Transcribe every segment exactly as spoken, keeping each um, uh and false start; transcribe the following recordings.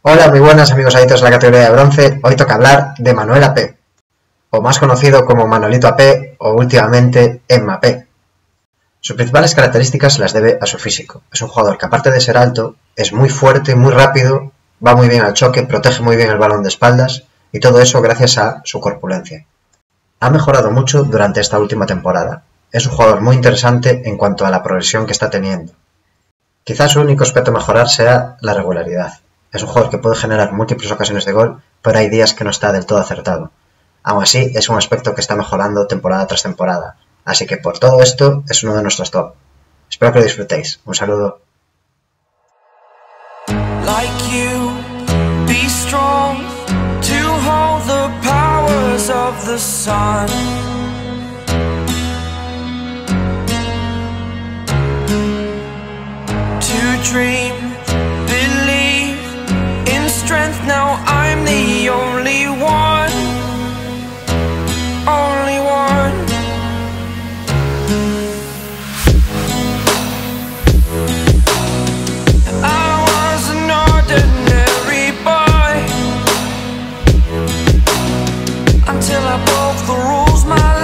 Hola, muy buenas amigos adictos a la categoría de bronce. Hoy toca hablar de Manuel A P, o más conocido como Manolito A P o últimamente Emma P. Sus principales características se las debe a su físico. Es un jugador que, aparte de ser alto, es muy fuerte, muy rápido, va muy bien al choque, protege muy bien el balón de espaldas y todo eso gracias a su corpulencia. Ha mejorado mucho durante esta última temporada. Es un jugador muy interesante en cuanto a la progresión que está teniendo. Quizás su único aspecto a mejorar sea la regularidad. Es un jugador que puede generar múltiples ocasiones de gol, pero hay días que no está del todo acertado. Aún así, es un aspecto que está mejorando temporada tras temporada, así que por todo esto es uno de nuestros top. Espero que lo disfrutéis. Un saludo. Like you, be strong to hold the powers of the sun. To dream, believe in strength. Now I'm the only one, only one. I was an ordinary boy until I broke the rules. My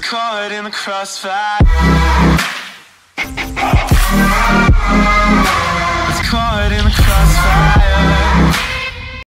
caught in the crossfire.